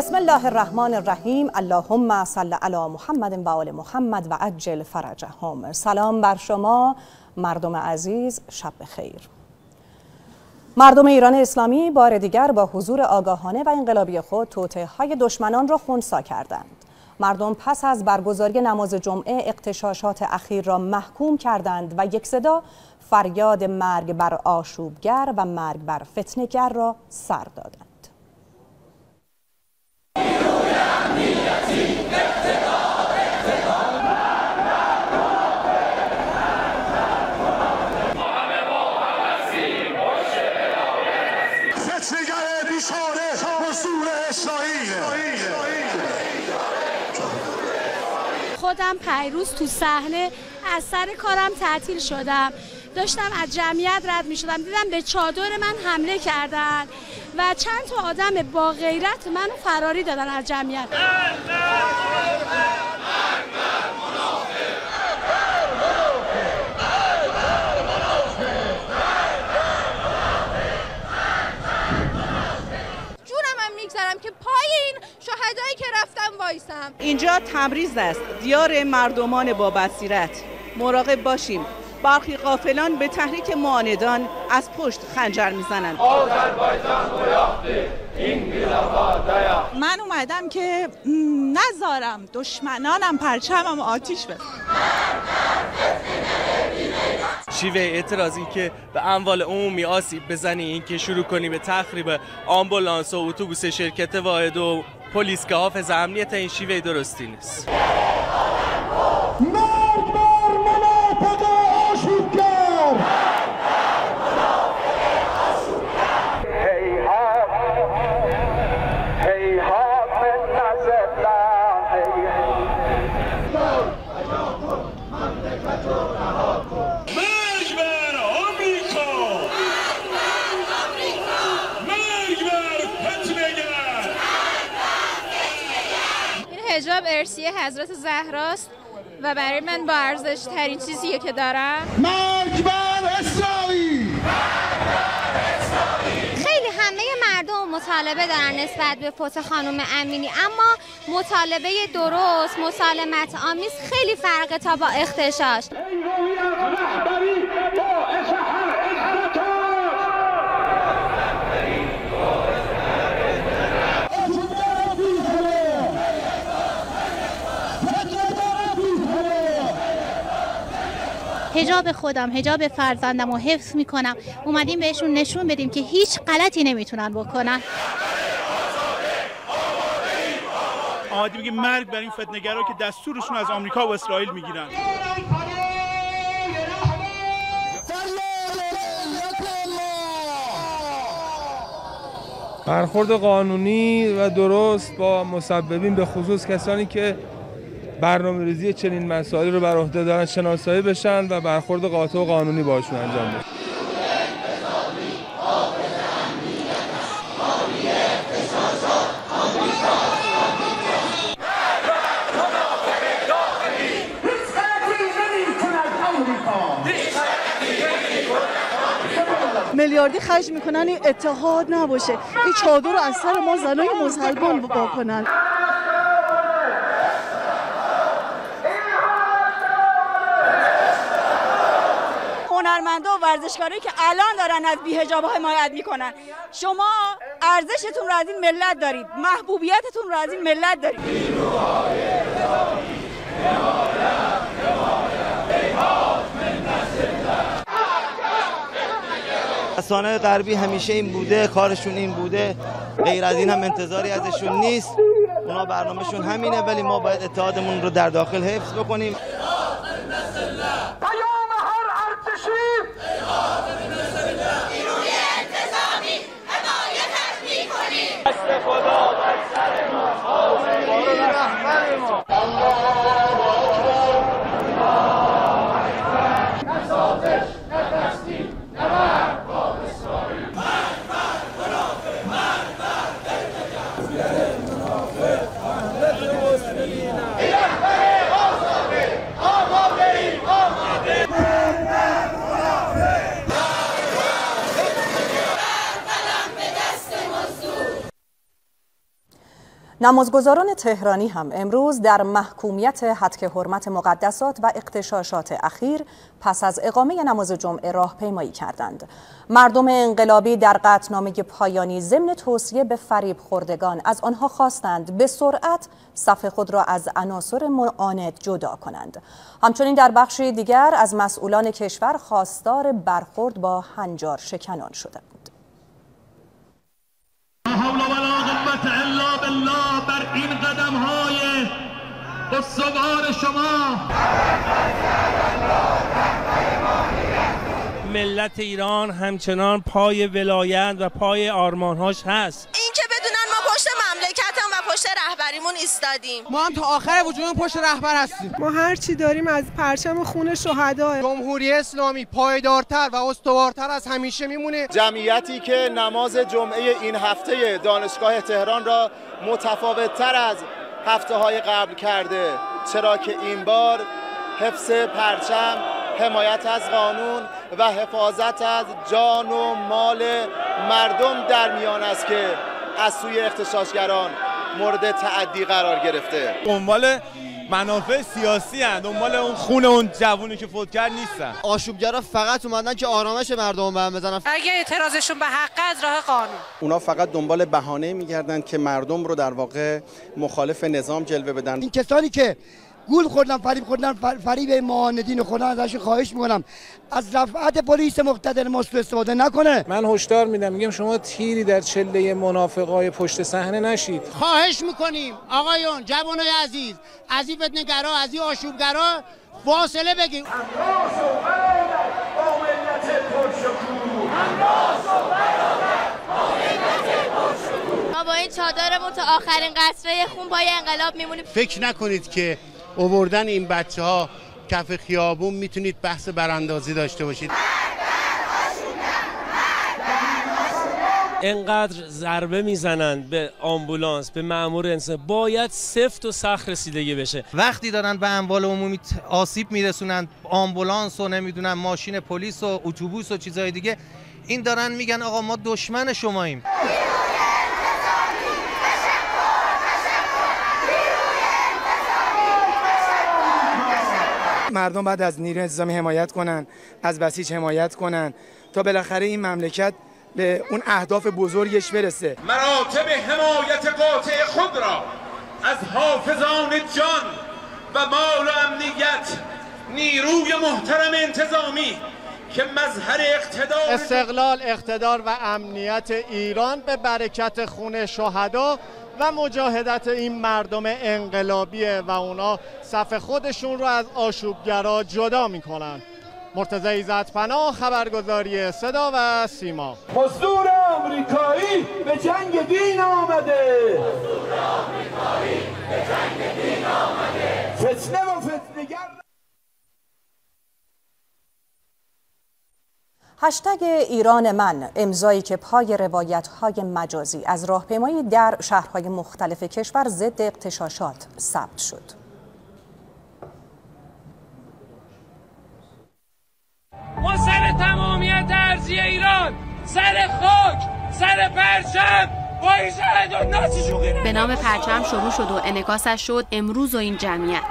بسم الله الرحمن الرحیم. اللهم صل علی محمد و آل محمد و عجل فرجهم. سلام بر شما مردم عزیز، شب بخیر. مردم ایران اسلامی بار دیگر با حضور آگاهانه و انقلابی خود توطئه‌های دشمنان را خنثی کردند. مردم پس از برگزاری نماز جمعه اغتشاشات اخیر را محکوم کردند و یک صدا فریاد مرگ بر آشوبگر و مرگ بر فتنه‌گر را سر دادند. خودم پیروز تو صحنه از سر کارم تعطیل شدم، داشتم از جمعیت رد می شدم، دیدم به چادر من حمله کردن و چند تا آدم با غیرت منو فراری دادن از جمعیت. که پای این شهدایی که رفتم وایسم. اینجا تبریز است، دیار مردمان با بصیرت. مراقب باشیم، برخی غافلان به تحریک معاندان از پشت خنجر میزنند. من اومدم که نذارم دشمنانم پرچمم آتیش بزنن. شیوه اعتراضی که به اموال عمومی آسیب بزنی، این که شروع کنی به تخریب آمبولانس و اتوبوس شرکت واحد و پلیس که حافظ امنیت، این شیوه درستی نیست. حجاب ارثی حضرت زهراست و برای من با ارزش ترین چیزیه که دارم. مرگ بر اسرائیل! خیلی همه مردم مطالبه دارن نسبت به فوت خانم امینی، اما مطالبه درست، مسالمت آمیز خیلی فرقه تا با اغتشاش. حجاب خودم، حجاب فرزندم رو حفظ میکنم. اومدیم بهشون نشون بدیم که هیچ غلطی نمیتونن بکنن. آمدیم بگیم مرگ بر این فتنه‌گرا که دستورشون از آمریکا و اسرائیل میگیرن. برخورد قانونی و درست با مسببین، به خصوص کسانی که برنامه‌ریزی چنین مسائلی رو بر عهده دارن، شناسایی بشن و برخورد قاطع و قانونی باشون انجام بشه. میلیاردی خرج میکنن این اتحاد نباشه، این چادر رو از سر ما زنای مسلمان بکنن. هنرمندا و ورزشکارایی که الان دارن از بی‌حجاب‌ها حمایت میکنن، شما ارزشتون رو از این ملت دارید، محبوبیتتون رو از این ملت دارید. رسانه‌های غربی همیشه این بوده، کارشون این بوده، غیر از این هم انتظاری ازشون نیست. اونا برنامه‌شون همینه، ولی ما باید اتحادمون رو در داخل حفظ بکنیم. نمازگزاران تهرانی هم امروز در محکومیت هتک حرمت مقدسات و اغتشاشات اخیر پس از اقامه نماز جمعه راهپیمایی کردند. مردم انقلابی در قطعنامه پایانی ضمن توصیه به فریب خوردگان از آنها خواستند به سرعت صف خود را از عناصر معاند جدا کنند. همچنین در بخشی دیگر از مسئولان کشور خواستار برخورد با هنجار شکنان شدند. الا بالله بر این قدم‌های استوار شما. ملت ایران همچنان پای ولایت و پای آرمانهاش هست. این که بدونن ما پشت مملکتم و پشت رهبریمون ایستادیم. ما هم تا آخر وجودمون پشت رهبر هستیم. ما هر چی داریم از پرچم خون شهدا. جمهوری اسلامی پایدارتر و استوارتر از همیشه میمونه. جمعیتی که نماز جمعه این هفته دانشگاه تهران را متفاوت‌تر از هفته‌های قبل کرده، چرا که این بار حفظ پرچم، حمایت از قانون و حفاظت از جان و مال مردم در میان است که از سوی اغتشاشگران مورد تعدی قرار گرفته. دنبال منافع سیاسی هستند، دنبال اون خون اون جوونی که فوت کرد نیستن. آشوبگرا فقط اومدن که آرامش مردم به هم بزنن. اگه اعتراضشون به حق از راه قانون. اونا فقط دنبال بهانه میگردن که مردم رو در واقع مخالف نظام جلوه بدن. این کسانی که گول خوردن، فریب خوردن، فریب معاندین خوردن، ازش خواهش میکنم از رفعت پلیس مقتدر ما استفاده نکنه. من هشدار میدم، میگم شما تیری در چله منافقای پشت صحنه نشید. خواهش میکنیم آقایون، جوانای عزیز، از این فتنه‌گرا، از این آشوبگرا فاصله بگیر. ما با این چادرمون تا آخرین قطره خون پای انقلاب میمونیم. فکر نکنید که آوردن این بچه‌ها کف خیابون میتونید بحث براندازی داشته باشید. انقدر ضربه میزنند به آمبولانس، به مأمور انسان، باید سفت و سخت رسیدگی بشه. وقتی دارن به اموال عمومی آسیب میرسونن، آمبولانس و نمیدونن ماشین پلیس و اتوبوس و چیزای دیگه، این دارن میگن آقا ما دشمن شماییم. مردم باید از نیروی انتظامی حمایت کنن، از بسیج حمایت کنن تا بالاخره این مملکت به اون اهداف بزرگش برسه. مراتب حمایت قاطع خود را از حافظان جان و مال و امنیت، نیروی محترم انتظامی که مظهر استقلال، اقتدار و امنیت ایران به برکت خون شهدا و مجاهدت این مردم انقلابیه و اونا صف خودشون رو از آشوبگرا جدا میکنن. مرتضی عزت‌پناه، خبرگزاری صدا و سیما. مزدور آمریکایی به جنگ دین آمده. مزدور آمریکایی به جنگ دین آمده. فتنه و فتنه‌گر. هشتگ ایران من، امضایی که پای روایت‌های مجازی از راهپیمایی در شهرهای مختلف کشور ضد اغتشاشات ثبت شد. ما سر تمامیت ارضی ایران، سر خاک، سر پرچم با این شهد و ناسی شوقی. به نام پرچم شروع شد و انعکاسش شد امروز و این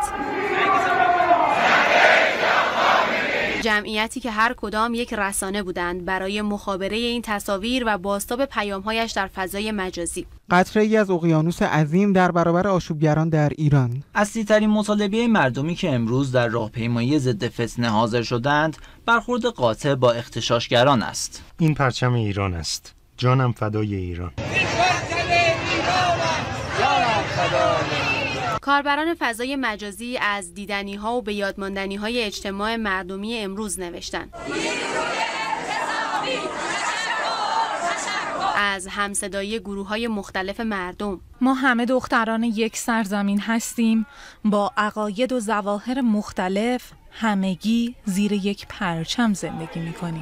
جمعیتی که هر کدام یک رسانه بودند برای مخابره این تصاویر و بازتاب پیام‌هایش در فضای مجازی. قطره‌ای از اقیانوس عظیم در برابر آشوبگران در ایران. اصلی‌ترین مطالبه مردمی که امروز در راهپیمایی ضد فتنه حاضر شدند، برخورد قاطع با اغتشاشگران است. این پرچم ایران است. جانم فدای ایران. کاربران فضای مجازی از دیدنی‌ها و به یادماندنی‌های اجتماع مردمی امروز نوشتند. از همصدایی گروه‌های مختلف مردم. ما همه دختران یک سرزمین هستیم، با عقاید و ظواهر مختلف، همگی زیر یک پرچم زندگی می‌کنیم.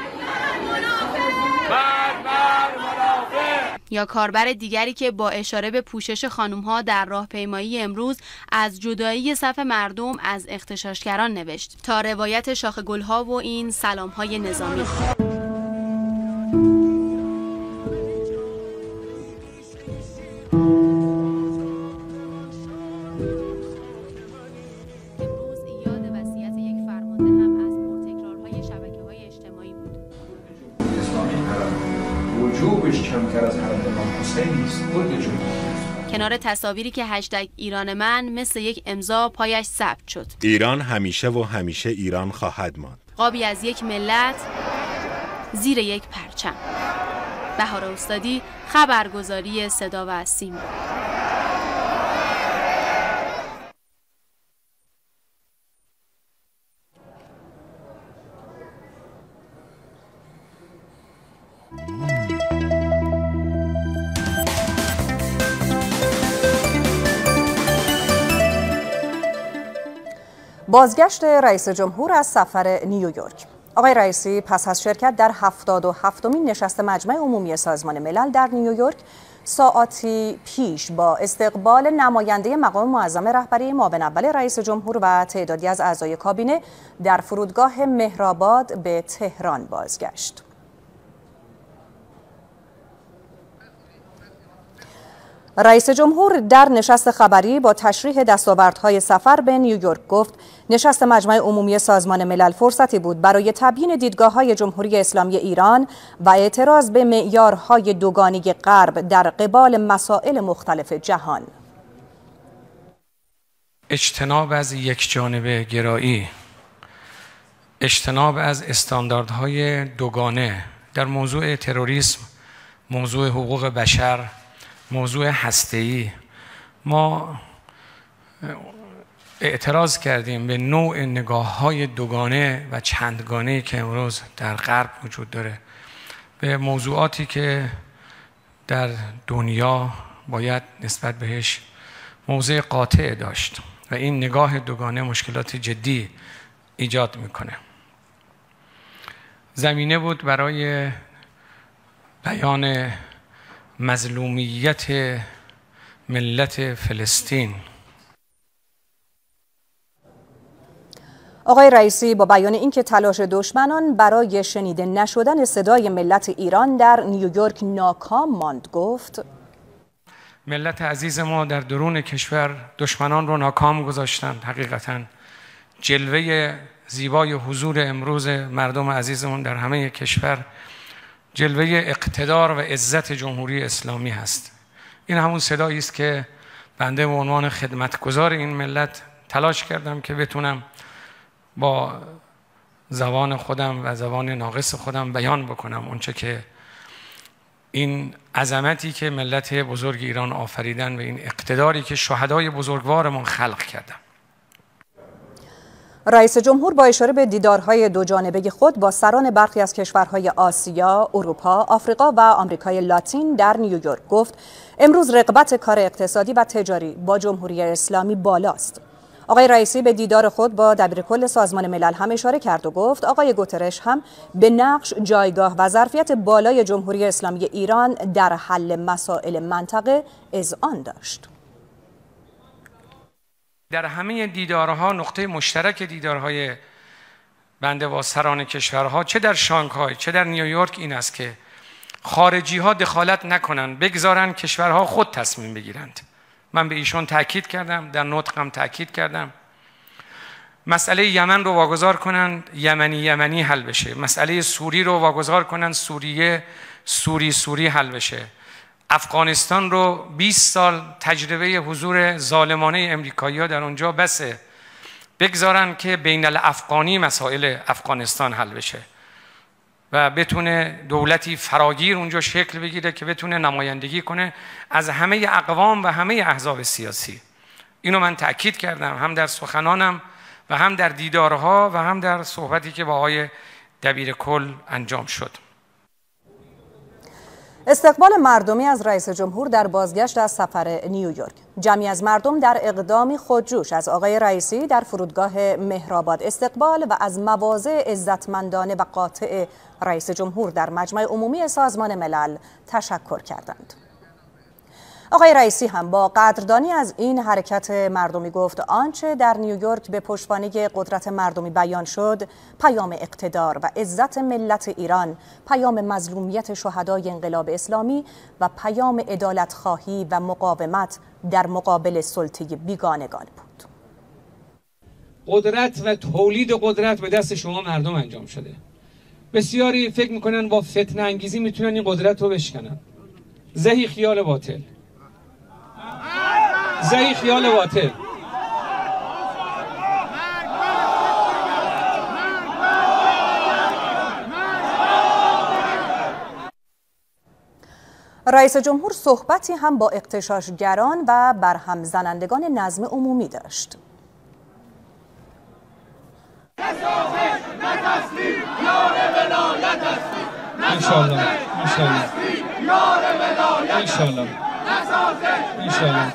یا کاربر دیگری که با اشاره به پوشش خانم‌ها در راهپیمایی امروز از جدایی صف مردم از اغتشاشگران نوشت تا روایت شاخ گل‌ها و این سلام‌های نظامی. کنار تصاویری که هشتگ ایران من مثل یک امضا پایش ثبت شد. ایران همیشه و همیشه ایران خواهد ماند. قابی از یک ملت زیر یک پرچم. بهار استادی، خبرگزاری صدا و سیما. بازگشت رئیس جمهور از سفر نیویورک. آقای رئیسی پس از شرکت در 77مین نشست مجمع عمومی سازمان ملل در نیویورک ساعاتی پیش با استقبال نماینده مقام معظم رهبری معاون اول رئیس جمهور و تعدادی از اعضای کابینه در فرودگاه مهرآباد به تهران بازگشت. رئیس جمهور در نشست خبری با تشریح دستاوردهای سفر به نیویورک گفت نشست مجمع عمومی سازمان ملل فرصتی بود برای تبیین دیدگاه‌های جمهوری اسلامی ایران و اعتراض به معیارهای دوگانه غرب در قبال مسائل مختلف جهان. اجتناب از یکجانبه گرایی، اجتناب از استانداردهای دوگانه در موضوع تروریسم، موضوع حقوق بشر، موضوع هسته‌ای. ما اعتراض کردیم به نوع نگاه‌های دوگانه و چندگانه‌ای که امروز در غرب وجود داره، به موضوعاتی که در دنیا باید نسبت بهش موضع قاطع داشت و این نگاه دوگانه مشکلات جدی ایجاد میکنه. زمینه بود برای بیان مظلومیت ملت فلسطین. آقای رئیسی با بیان اینکه تلاش دشمنان برای شنیده نشدن صدای ملت ایران در نیویورک ناکام ماند گفت ملت عزیز ما در درون کشور دشمنان رو ناکام گذاشتند. حقیقتاً جلوه زیبای حضور امروز مردم عزیزمون در همه کشور جلوه اقتدار و عزت جمهوری اسلامی هست. این همون صدایی است که بنده به عنوان خدمتگزار این ملت تلاش کردم که بتونم با زبان خودم و زبان ناقص خودم بیان بکنم اونچه که این عظمتی که ملت بزرگ ایران آفریدن و این اقتداری که شهدای بزرگوارمون خلق کردن. رئیس جمهور با اشاره به دیدارهای دو جانبه خود با سران برخی از کشورهای آسیا، اروپا، آفریقا و آمریکای لاتین در نیویورک گفت امروز رغبت کار اقتصادی و تجاری با جمهوری اسلامی بالاست. آقای رئیسی به دیدار خود با دبیرکل سازمان ملل هم اشاره کرد و گفت آقای گوترش هم به نقش، جایگاه و ظرفیت بالای جمهوری اسلامی ایران در حل مسائل منطقه اذعان داشت. در همه دیدارها نقطه مشترک دیدارهای بنده با سران کشورها چه در شانگهای چه در نیویورک این است که خارجی ها دخالت نکنند، بگذارن کشورها خود تصمیم بگیرند. من به ایشون تاکید کردم، در نطقم تاکید کردم مسئله یمن رو واگذار کنند یمنی حل بشه، مسئله سوری رو واگذار کنند سوری حل بشه، افغانستان رو 20 سال تجربه حضور ظالمانه امریکایی‌ها در اونجا بسه، بگذارن که بین الافغانی مسائل افغانستان حل بشه و بتونه دولتی فراگیر اونجا شکل بگیره که بتونه نمایندگی کنه از همه اقوام و همه احزاب سیاسی. اینو من تأکید کردم هم در سخنانم و هم در دیدارها و هم در صحبتی که با آقای دبیرکل انجام شد. استقبال مردمی از رئیس جمهور در بازگشت از سفر نیویورک. جمعی از مردم در اقدامی خودجوش از آقای رئیسی در فرودگاه مهرآباد استقبال و از مواضع عزتمندانه و قاطع رئیس جمهور در مجمع عمومی سازمان ملل تشکر کردند. آقای رئیسی هم با قدردانی از این حرکت مردمی گفت آنچه در نیویورک به پشتوانه قدرت مردمی بیان شد پیام اقتدار و عزت ملت ایران، پیام مظلومیت شهدای انقلاب اسلامی و پیام عدالت‌خواهی و مقاومت در مقابل سلطه بیگانگان بود. قدرت و تولید قدرت به دست شما مردم انجام شده. بسیاری فکر میکنن با فتنه انگیزی میتونن این قدرت رو بشکنن. زهی خیال باطل، زهی خیال باطل. رئیس جمهور صحبتی هم با اغتشاشگران و برهم زنندگان نظم عمومی داشت. انشالله انشالله انشالله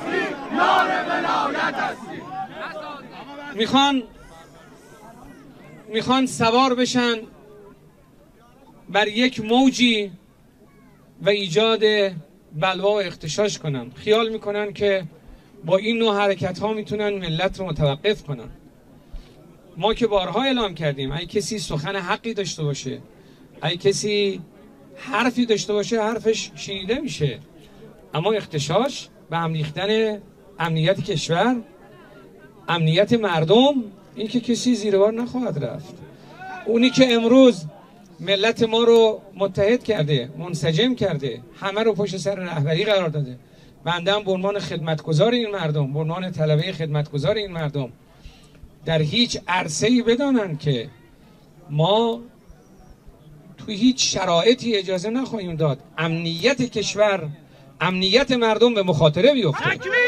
میخوان سوار بشن بر یک موجی و ایجاد بلوا و اغتشاش کنن. خیال میکنن که با این نوع حرکت ها میتونن ملت رو متوقف کنن. ما که بارها اعلام کردیم اگه کسی سخن حقی داشته باشه، اگه کسی حرفی داشته باشه، حرفش شنیده میشه. اما اغتشاش به هم ریختن امنیت کشور، امنیت مردم، این که کسی زیر بار نخواهد رفت. اونی که امروز ملت ما رو متحد کرده، منسجم کرده، همه رو پشت سر رهبری قرار داده، بنده هم به عنوان خدمتگزار این مردم، به عنوان طلبه خدمتگزار این مردم، در هیچ عرصه‌ای بدانند که ما توی هیچ شرایطی اجازه نخواهیم داد امنیت کشور، امنیت مردم به مخاطره بیفته.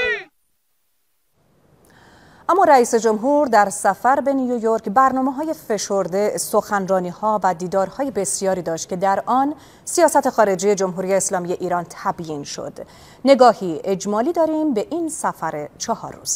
اما رئیس جمهور در سفر به نیویورک برنامه‌های فشرده، سخنرانی‌ها و دیدارهای بسیاری داشت که در آن سیاست خارجی جمهوری اسلامی ایران تبیین شد. نگاهی اجمالی داریم به این سفر 4 روزه.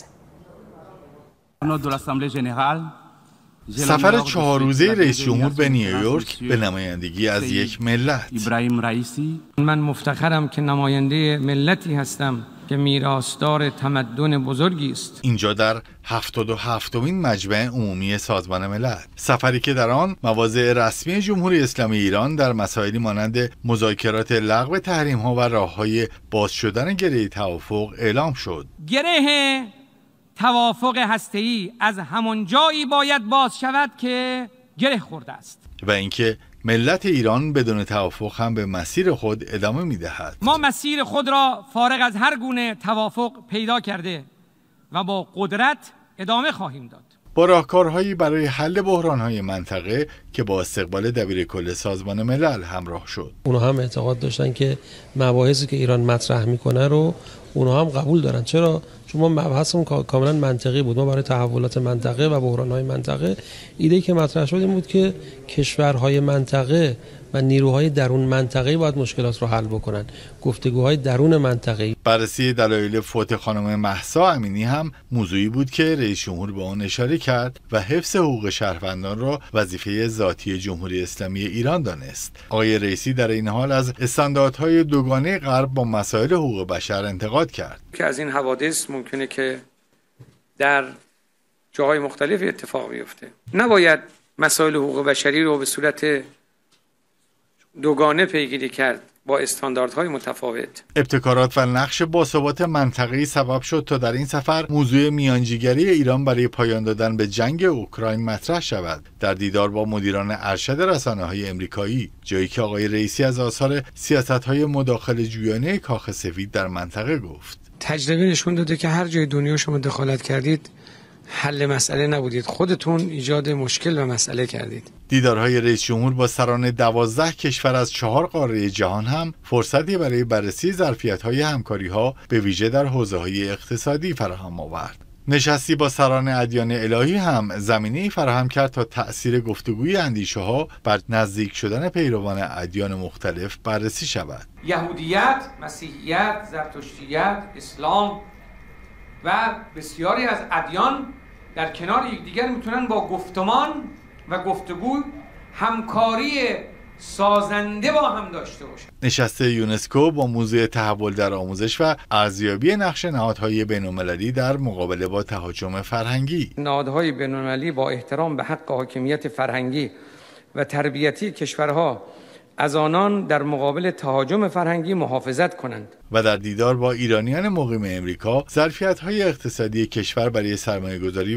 سفر 4 روزه رئیس جمهور به نیویورک به نمایندگی از یک ملت. من مفتخرم که نماینده ملتی هستم که میراثدار تمدن بزرگی است. اینجا در 77مین مجمع عمومی سازمان ملل، سفری که در آن مواضع رسمی جمهوری اسلامی ایران در مسائلی مانند مذاکرات لغو تحریم‌ها و راه‌های باز شدن گره توافق اعلام شد. گره توافق هسته‌ای از همان جایی باید باز شود که گره خورده است و اینکه ملت ایران بدون توافق هم به مسیر خود ادامه می‌دهد. ما مسیر خود را فارغ از هر گونه توافق پیدا کرده و با قدرت ادامه خواهیم داد. با راهکارهایی برای حل بحران‌های منطقه که با استقبال دبیرکل سازمان ملل همراه شد. اونها هم اعتقاد داشتن که مباحثی که ایران مطرح میکنه رو اونها هم قبول دارن. چرا؟ چون ما مبحثمون کاملا منطقی بود. ما برای تحولات منطقه و بحران‌های منطقه ایده که مطرح شد این بود که کشورهای منطقه و نیروهای درون منطقه باید مشکلات رو حل بکنن. گفتگوهای درون منطقه. بررسی دلایل فوت خانم مهسا امینی هم موضوعی بود که رئیس جمهور به آن اشاره کرد و حفظ حقوق شهروندان را وظیفه ذاتی جمهوری اسلامی ایران دانست. آقای رئیسی در این حال از استانداردهای دوگانه غرب با مسائل حقوق بشر انتقاد کرد. که از این حوادث ممکنه که در جاهای مختلف اتفاق بیفته. نباید مسائل حقوق بشری رو به صورت دوگانه پیگیری کرد با استانداردهای متفاوت. ابتکارات و نقش باثبات منطقه‌ای سبب شد تا در این سفر موضوع میانجیگری ایران برای پایان دادن به جنگ اوکراین مطرح شود. در دیدار با مدیران ارشد رسانه‌های امریکایی، جایی که آقای رئیسی از آثار سیاست‌های مداخله جویانه کاخ سفید در منطقه گفت. تجربه نشون داده که هر جای دنیا شما دخالت کردید حل مسئله نبودید، خودتون ایجاد مشکل و مسئله کردید. دیدارهای رئیس جمهور با سران 12 کشور از 4 قاره جهان هم فرصتی برای بررسی ظرفیت‌های همکاری‌ها به ویژه در حوزه‌های اقتصادی فراهم آورد. نشستی با سران ادیان الهی هم زمینه‌ای فراهم کرد تا تأثیر گفتگوی اندیشه‌ها بر نزدیک شدن پیروان ادیان مختلف بررسی شود. یهودیت، مسیحیت، زرتشتیت، اسلام و بسیاری از ادیان در کنار یکدیگر میتونن با گفتمان و گفتگو همکاری سازنده با هم داشته باشند. نشست یونسکو با موضوع تحول در آموزش و ارزیابی نقش نهادهای بین‌المللی در مقابله با تهاجم فرهنگی. نهادهای بین‌المللی با احترام به حق حاکمیت فرهنگی و تربیتی کشورها از آنان در مقابل تهاجم فرهنگی محافظت کنند. و در دیدار با ایرانیان مقیم امریکا، ظرفیت‌های اقتصادی کشور برای سرمایه‌گذاری و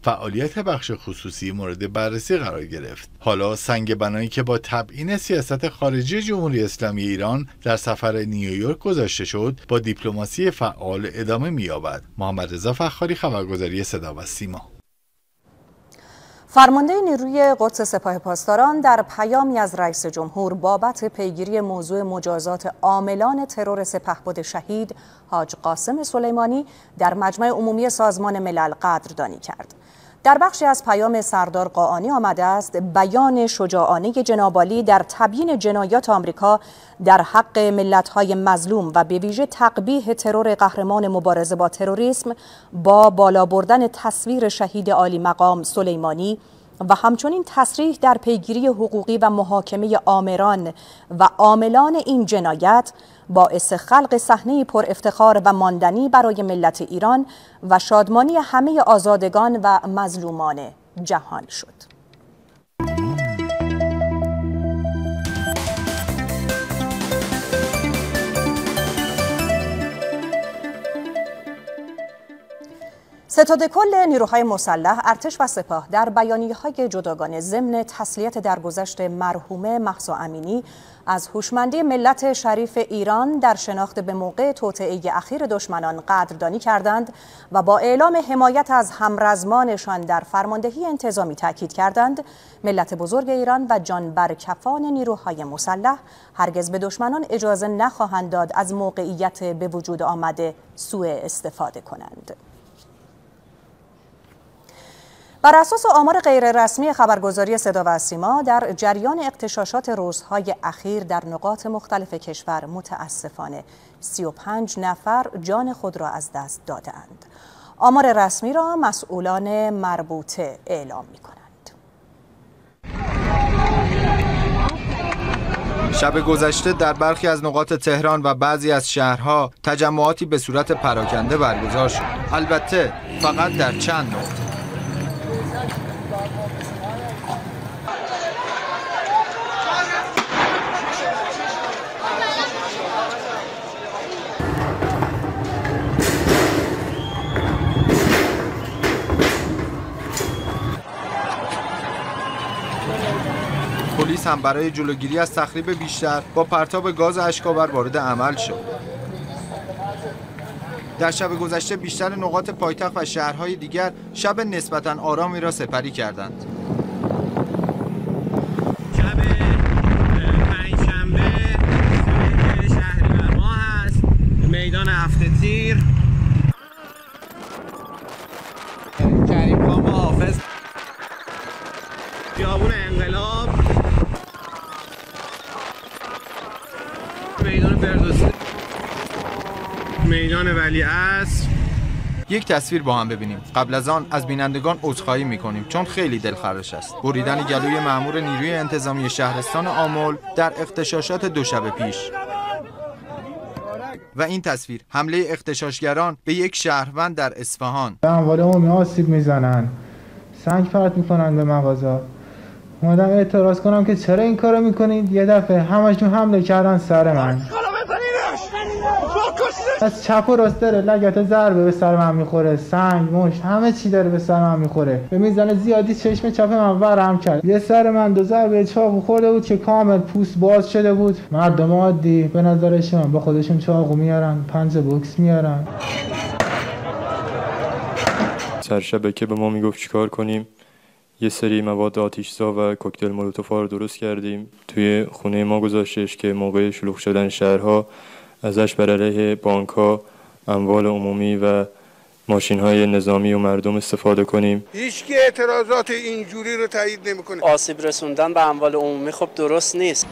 فعالیت بخش خصوصی مورد بررسی قرار گرفت. حالا سنگ بنایی که با تبیین سیاست خارجی جمهوری اسلامی ایران در سفر نیویورک گذاشته شد، با دیپلماسی فعال ادامه می‌یابد. محمد رضا فخاری، خبرگزاری صدا و سیما. فرمانده نیروی قدس سپاه پاسداران در پیامی از رئیس جمهور بابت پیگیری موضوع مجازات عاملان ترور سپهبد شهید حاج قاسم سلیمانی در مجمع عمومی سازمان ملل قدردانی کرد. در بخشی از پیام سردار قاآنی آمده است بیان شجاعانه جناب عالی در تبیین جنایات آمریکا در حق ملت‌های مظلوم و به ویژه تقبیح ترور قهرمان مبارزه با تروریسم با بالا بردن تصویر شهید عالی مقام سلیمانی و همچنین تصریح در پیگیری حقوقی و محاکمه آمران و عاملان این جنایت باعث خلق صحنه‌ای پر افتخار و ماندنی برای ملت ایران و شادمانی همه آزادگان و مظلومان جهان شد. ستاد کل نیروهای مسلح، ارتش و سپاه در بیانیه‌های جداگانه ضمن تسلیت درگذشت مرحومه مهسا امینی از هوشمندی ملت شریف ایران در شناخت به موقع توطئه اخیر دشمنان قدردانی کردند و با اعلام حمایت از همرزمانشان در فرماندهی انتظامی تاکید کردند ملت بزرگ ایران و جانبرکفان نیروهای مسلح هرگز به دشمنان اجازه نخواهند داد از موقعیت به وجود آمده سوء استفاده کنند. بر اساس آمار غیررسمی خبرگزاری صدا و سیما در جریان اغتشاشات روزهای اخیر در نقاط مختلف کشور متاسفانه 35 نفر جان خود را از دست دادند. آمار رسمی را مسئولان مربوطه اعلام می‌کنند. شب گذشته در برخی از نقاط تهران و بعضی از شهرها تجمعاتی به صورت پراکنده برگزار شد. البته فقط در چند نقطه. پلیس هم برای جلوگیری از تخریب بیشتر با پرتاب گاز اشک‌آور وارد عمل شد. در شب گذشته بیشتر نقاط پایتخت و شهرهای دیگر شب نسبتاً آرامی را سپری کردند. شب پنجشنبه شهریور ماه است، میدان هفته تیر، کریم خان حافظ، خیابون انقلاب، میدان فردوسی، میدان ولیعصر. یک تصویر با هم ببینیم. قبل از آن از بینندگان عذرخواهی می‌کنیم چون خیلی دلخراش است. بریدن گلوی مأمور نیروی انتظامی شهرستان آمل در اغتشاشات دو شب پیش. و این تصویر حمله اغتشاشگران به یک شهروند در اصفهان. به اموال عمومی آسیب میزنن، سنگ پرت میکنن به مغازه. اومدم اعتراض کنم که چرا این کارو میکنید؟ یه دفعه همشون حمله کردن سر من. از چپ و راست داره لگت ضربه به سر من میخوره، سنگ، مشت، همه چی داره به سر من میخوره. به میزان زیادی چشم چپ من ورم کرد. یه سر من دو ضربه چاقو خورده بود که کامل پوست باز شده بود. مردم عادی به نظرشون با خودشون چاقو میارن، پنجه بوکس میارن. سرشبه که به ما میگفت چیکار کنیم، یه سری مواد آتش‌زا و کوکتل مولوتوف رو درست کردیم. توی خونه ما گذاشتش که موقع شلوغ شدن شهرها ازش بر علیه بانک‌ها، اموال عمومی و ماشین‌های نظامی و مردم استفاده کنیم. هیچکی اعتراضات اینجوری رو تایید نمی‌کنه. آسیب رسوندن به اموال عمومی خب درست نیست.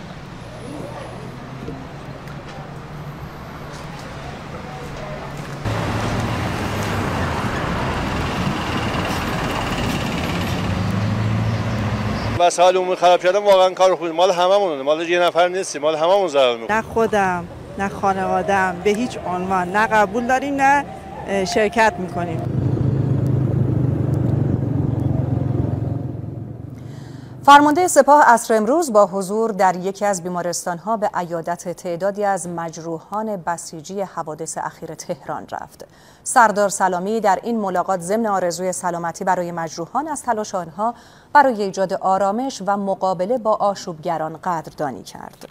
وسایل عمومی خراب شدن واقعا کار خوبه، مال هممونه، مال یه نفر نیست، مال هممون ضرر میکنه. نه خودم نه خانواده‌ام به هیچ عنوان نه قبول داریم نه شرکت میکنیم. فرمانده سپاه عصر امروز با حضور در یکی از بیمارستان‌ها به عیادت تعدادی از مجروحان بسیجی حوادث اخیر تهران رفت. سردار سلامی در این ملاقات ضمن آرزوی سلامتی برای مجروحان از تلاش آنها برای ایجاد آرامش و مقابله با آشوبگران قدردانی کرد.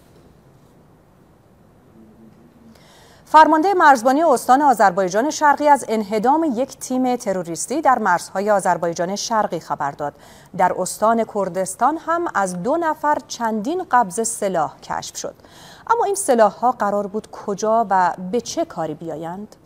فرمانده مرزبانی استان آذربایجان شرقی از انهدام یک تیم تروریستی در مرزهای آذربایجان شرقی خبر داد. در استان کردستان هم از 2 نفر چندین قبض سلاح کشف شد. اما این سلاح‌ها قرار بود کجا و به چه کاری بیایند؟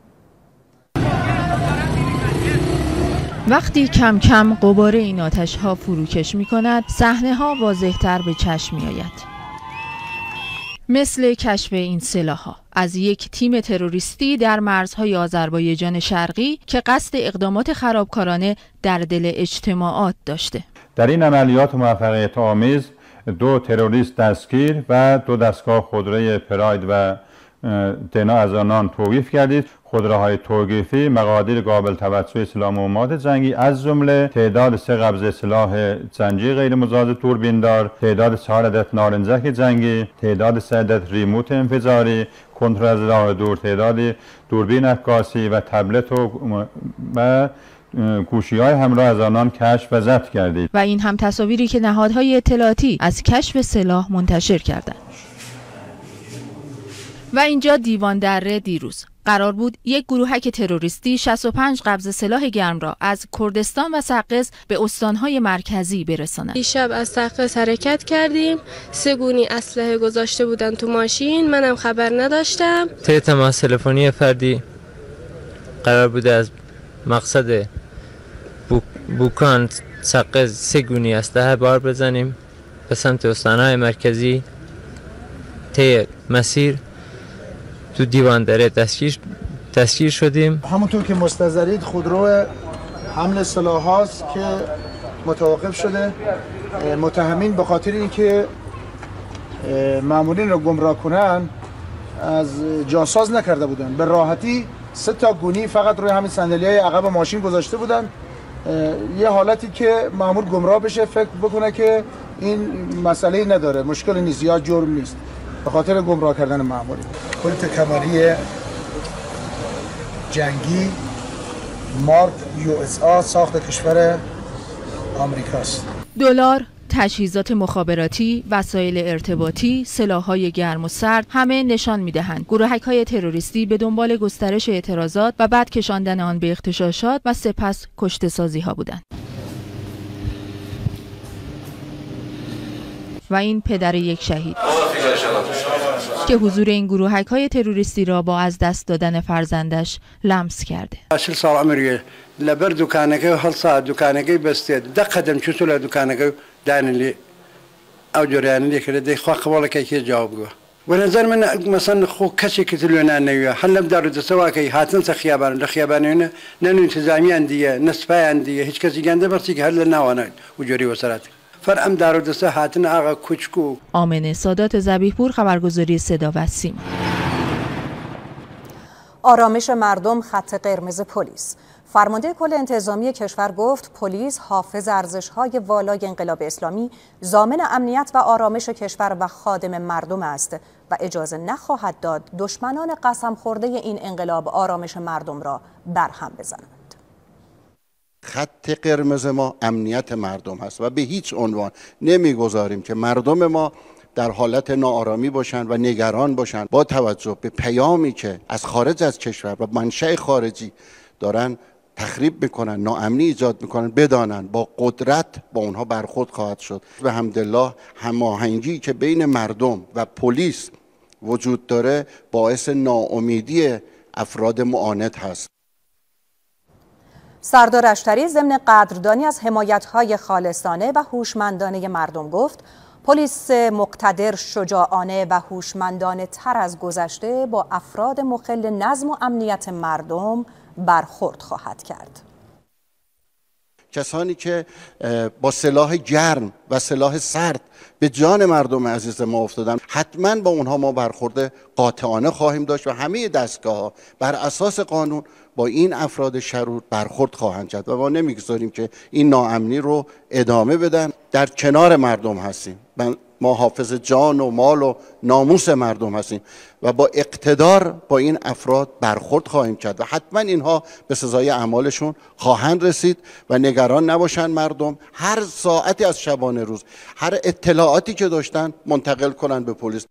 وقتی کم کم غبار این آتش‌ها فروکش می‌کند، صحنه‌ها واضح‌تر به چشم می‌آید. مثل کشف این سلاح‌ها از یک تیم تروریستی در مرزهای آذربایجان شرقی که قصد اقدامات خرابکارانه در دل اجتماعات داشته. در این عملیات موفقیت آمیز 2 تروریست دستگیر و 2 دستگاه خودروی پراید و دنا از آنان توقیف کردید. خودروهای توقیفی مقادیر قابل توسع سلاح مهمات جنگی از جمله تعداد 3 قبضه سلاح زنجی غیر مجاز دوربیندار، تعداد 4 عدد نارنجک جنگی، تعداد 3 عدد ریموت انفجاری، کنترل از راه دور، تعداد دوربین عکاسی و تبلت و گوشی‌های همراه از آنان کشف و ضبط کردید. و این هم تصاویری که نهادهای اطلاعاتی از کشف سلاح منتشر کردند. و اینجا دیوان دره دیروز قرار بود یک گروهک تروریستی 65 قبض سلاح گرم را از کردستان و سقز به استانهای مرکزی برساند. دیشب از سقز حرکت کردیم، 3 گونی اسلحه گذاشته بودن تو ماشین، منم خبر نداشتم. طی تماس تلفنی فردی قرار بوده از مقصد بوکان سقز 3 گونی اسلحه بار بزنیم به سمت استانهای مرکزی. طی مسیر تو دیوان دره دستگیر شدیم. همونطور که مستحضرید خودرو حمل سلاح هاست که متوقف شده. متهمین به خاطر اینکه مامورین رو گمراه کنن از جاساز نکرده بودن، به راحتی 3 تا گونی فقط روی همین صندلی‌های عقب ماشین گذاشته بودن. یه حالتی که مامور گمراه بشه، فکر بکنه که این مسئله نداره، مشکل نیست یا جرم نیست، به خاطر گمراه کردن ماموری. کلت کمری جنگی مارک USA ساخت کشور آمریکاست. دلار، تجهیزات مخابراتی، وسایل ارتباطی، سلاح‌های گرم و سرد همه نشان می‌دهند گروهک‌های تروریستی به دنبال گسترش اعتراضات و بعد کشاندن آن به اغتشاشات و سپس کشته‌سازی‌ها بودند. و این پدر یک شهید که حضور این گروهک‌های تروریستی را با از دست دادن فرزندش لمس کرده. 80 سال عمریه لبر دکانگی هر ساعت دکانگی بسته دقیقاً چطور دکانگی دانلی او جریانی که دی خو قبول کی جواب گو و نظر من مثلا خو کسی که تلونه نه حلم دارو دسوا کی هاتن خیابان لخیابانونه نه انتظامی اندیه نسبه اندیه هیچ کسی گنده بس که حل نه وانه و جری وسرات فرام دارو دسه هاتن آقا کوچکو. آمنه سادات ذبیح‌پور، خبرگزاری صدا و سیما. آرامش مردم خط قرمز پلیس. فرمانده کل انتظامی کشور گفت پلیس حافظ ارزش‌های والای انقلاب اسلامی، ضامن امنیت و آرامش کشور و خادم مردم است و اجازه نخواهد داد دشمنان قسم خورده این انقلاب آرامش مردم را برهم بزنند. خط قرمز ما امنیت مردم هست و به هیچ عنوان نمیگذاریم که مردم ما در حالت ناآرامی باشند و نگران باشند با توجه به پیامی که از خارج از کشور و منشأ خارجی دارن تخریب میکنن، ناامنی ایجاد میکنن، بدانن با قدرت با اونها برخورد خواهد شد. به حمدالله هماهنگی که بین مردم و پلیس وجود داره باعث ناامیدی افراد معاند هست. سردار اشتری ضمن قدردانی از حمایت‌های خالصانه و هوشمندانه مردم گفت پلیس مقتدر، شجاعانه و هوشمندانه تر از گذشته با افراد مخل نظم و امنیت مردم برخورد خواهد کرد. کسانی که با سلاح گرم و سلاح سرد به جان مردم عزیز ما افتادن، حتما با اونها ما برخورد قاطعانه خواهیم داشت و همه دستگاه‌ها بر اساس قانون با این افراد شرور برخورد خواهند کرد و ما نمیگذاریم که این ناامنی رو ادامه بدن. در کنار مردم هستیم، ما حافظ جان و مال و ناموس مردم هستیم و با اقتدار با این افراد برخورد خواهیم کرد و حتما اینها به سزای اعمالشون خواهند رسید و نگران نباشن مردم. هر ساعتی از شبانه روز هر اطلاعاتی که داشتن منتقل کنن به پلیس.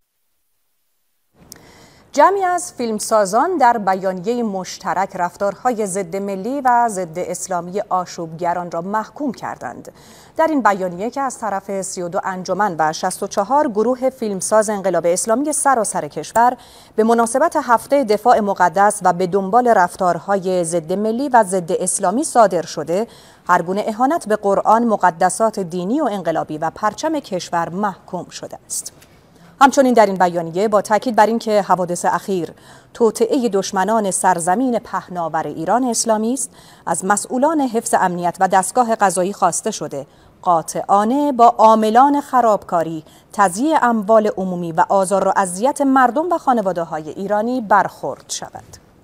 جمعی از فیلمسازان در بیانیه مشترک رفتارهای ضد ملی و ضد اسلامی آشوبگران را محکوم کردند. در این بیانیه که از طرف 32 انجمن و 64 گروه فیلمساز انقلاب اسلامی سراسر کشور به مناسبت هفته دفاع مقدس و به دنبال رفتارهای ضد ملی و ضد اسلامی صادر شده، هر گونه اهانت به قرآن، مقدسات دینی و انقلابی و پرچم کشور محکوم شده است. همچنین در این بیانیه با تاکید بر اینکه حوادث اخیر توطئه دشمنان سرزمین پهناور ایران اسلامی است، از مسئولان حفظ امنیت و دستگاه قضایی خواسته شده قاطعانه با عاملان خرابکاری، تضییع اموال عمومی و آزار و اذیت مردم و خانواده‌های ایرانی برخورد شود.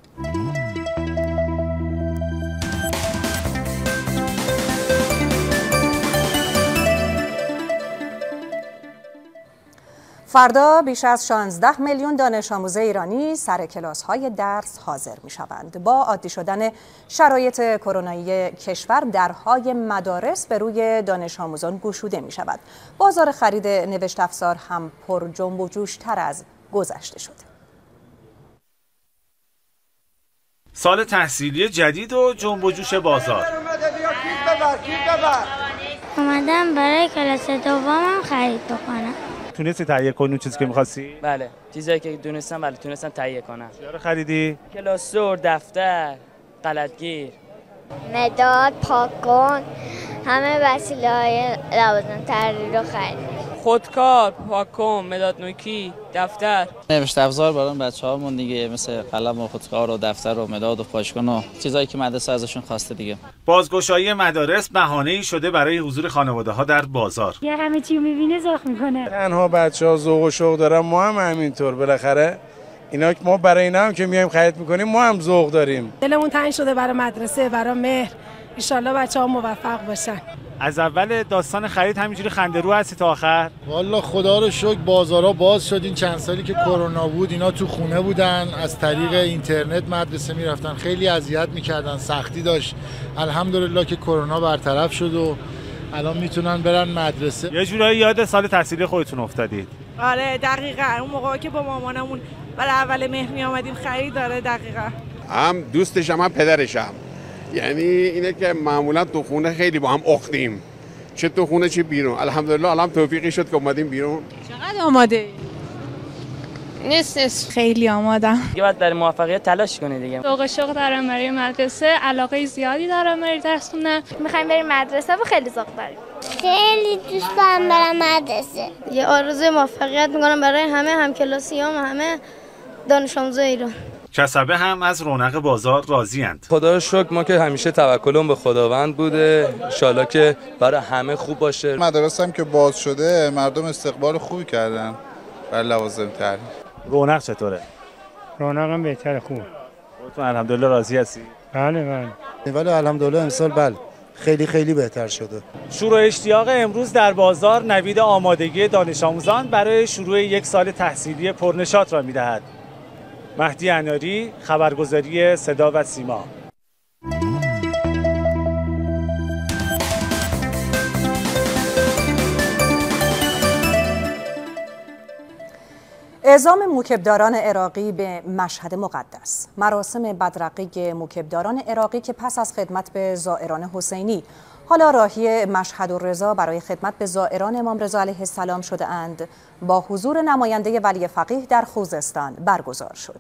فردا بیش از 16 میلیون دانش آموز ایرانی سر کلاس‌های درس حاضر می‌شوند. با عادی شدن شرایط کرونایی کشور، درهای مدارس به روی دانش آموزان گشوده می‌شود. بازار خرید نوشت افزار هم پر جنب و جوش‌تر از گذشته شده. سال تحصیلی جدید و جنب و جوش بازار. اومدم برای کلاس دومم خرید بکنم. تونستی تهیه کنی اون چیزی که می‌خواستی؟ بله، چیزایی که دونستم تونستم تهیه کنم. چیا رو خریدی؟ کلاسور، دفتر، قلمگیر، مداد، پاکن، همه وسیله‌های لوازم طراحی رو خریدم. خودکار، پاکن، مداد نوکی، دفتر. نوشت افزار برای بچه‌هامون دیگه، مثل قلم و خودکار و دفتر و مداد و پاشکن و چیزایی که مدرسه ازشون خواسته دیگه. بازگشایی مدارس بهانه‌ای شده برای حضور خانواده‌ها در بازار. یه همه چی می‌بینه ذوق می‌کنه. تنها بچه‌ها ذوق و شوق دارن، ما هم همینطور. بالاخره اینا که ما برای اینا هم که میایم خرید می‌کنیم ما هم ذوق داریم. دلمون تنگ شده برای مدرسه، برای مهر. ان شاءالله بچه‌ها موفق باشن. از اول داستان خرید همینجوری خنده‌رو هستی تا آخر؟ والا خدا رو شکر بازارها باز شد. این چند سالی که کرونا بود اینا تو خونه بودن، از طریق اینترنت مدرسه میرفتن، خیلی اذیت میکردن، سختی داشت. الحمدلله که کرونا برطرف شد و الان میتونن برن مدرسه. یه جورایی یاد سال تحصیلی خودتون افتادید؟ آره دقیقاً، اون موقعی که با مامانمون برای اول مهر می اومدیم خرید. داره دقیقاً. هم دوستشم هم پدرشم. یعنی اینه که معمولا تو خونه خیلی با هم اختیم، چه تو خونه چه بیرون. الحمدلله الان توفیقی شد که اومدیم بیرون. چقدر آماده؟ نیست خیلی آمادم. دیگه باید برای موفقیت تلاش کنی دیگه. ذوق شوق دارم برای مدرسه، علاقه زیادی دارم برای درس خوندن. می‌خوایم بریم مدرسه و خیلی ذوق داریم. خیلی دوست دارم برم مدرسه. یه آرزوی موفقیت می‌کنم برای همه همکلاسیام و همه دانش آموزای ایران. کسبه هم از رونق بازار راضی‌اند. خدا رو شکر ما که همیشه توکلم به خداوند بوده، انشالله که برای همه خوب باشه. مدرسه هم که باز شده مردم استقبال خوبی کردن برای لوازم طراحی. رونق چطوره؟ رونق هم بهتره، خوب. خودتون الحمدلله راضی هستی؟ بله. ولی الحمدلله امسال بله خیلی بهتر شده. شور و اشتیاق امروز در بازار نوید آمادگی دانش آموزان برای شروع یک سال تحصیلی پرنشاط را می‌دهد. مهدی اناری، خبرگزاری صدا و سیما. اعزام موکبداران عراقی به مشهد مقدس. مراسم بدرقه موکبداران عراقی که پس از خدمت به زائران حسینی حالا راهی مشهد الرضا برای خدمت به زائران امام رضا علیه السلام شده اند، با حضور نماینده ولی فقیه در خوزستان برگزار شد.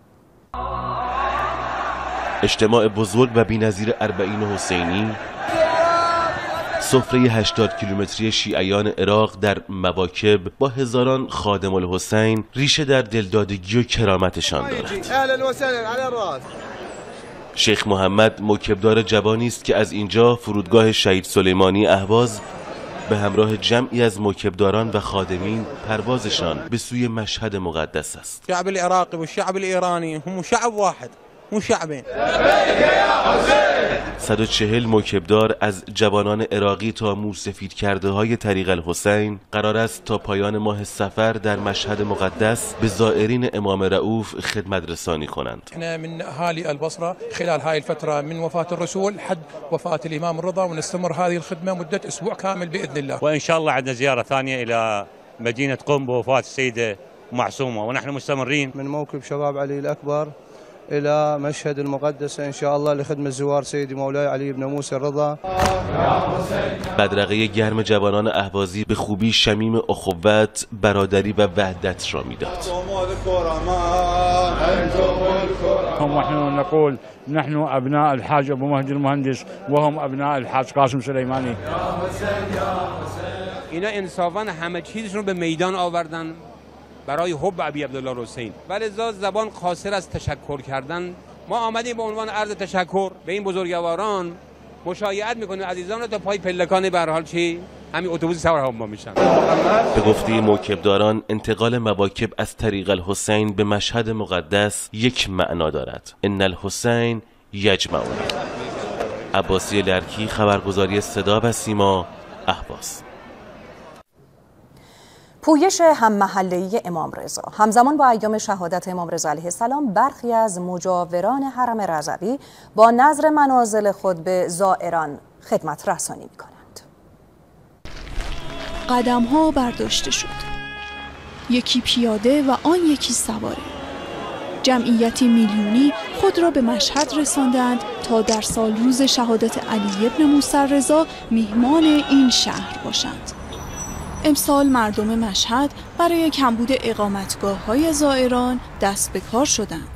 اجتماع بزرگ و بی‌نظیر اربعین حسینی، سفره 80 کیلومتری شیعیان عراق در مواکب با هزاران خادم الحسین ریشه در دلدادگی و کرامتشان دارد. شیخ محمد موکبدار جوانی است که از اینجا فرودگاه شهید سلیمانی اهواز به همراه جمعی از موکبداران و خادمین پروازشان به سوی مشهد مقدس است. الشعب العراقي والشعب الإيراني هم شعب واحد اون شعبه. 140 موکبدار از جوانان عراقی تا موسفید کرده های طریق الحسین قرار است تا پایان ماه صفر در مشهد مقدس به زائرین امام رؤوف خدمت رسانی کنند. احنا من اهالي البصره خلال هاي الفتره من وفاه الرسول حد وفاه الامام الرضا ونستمر هذه الخدمه مده اسبوع كامل باذن الله. وان شاء الله عندنا زياره ثانيه الى مدينه قم بوفاه السيده معصومه ونحن مستمرين من موكب شباب علي الاكبر إلى مشهد المقدسة إن شاء الله لخدمة زوار سيدي مولاي علي بن موسى الرضا. بدرقه گرم جوانان اهوازی به خوبی شمیم اخوت، برادری و وحدت را میداد. ونحن نقول نحن أبناء الحاج أبو مهدي المهندس وهم أبناء الحاج قاسم سلیمانی. اینا انصافا همه چیزشون رو به میدان آوردن برای حب ابی عبدالله حسین. ولذا زبان قاصر از تشکر کردن. ما آمدیم به عنوان عرض تشکر به این بزرگواران مشایعت میکنیم عزیزان رو تا پای پلکان به هر حال چی همین اتوبوس سوار هم ما میشن. به گفته موکبداران انتقال مواکب از طریق الحسین به مشهد مقدس یک معنا دارد. ان الحسین یجمعنا. عباسی لرکی، خبرگزاری صدا و سیما، اهواز. پویش هم محله‌ای امام رضا. همزمان با ایام شهادت امام رضا علیه السلام برخی از مجاوران حرم رضوی با نذر منازل خود به زائران خدمت رسانی می‌کنند. قدم‌ها برداشته شد. یکی پیاده و آن یکی سواره. جمعیتی میلیونی خود را به مشهد رساندند تا در سال روز شهادت علی ابن موسی رضا میهمان این شهر باشند. امسال مردم مشهد برای کمبود اقامتگاه‌های زائران دست به کار شدند.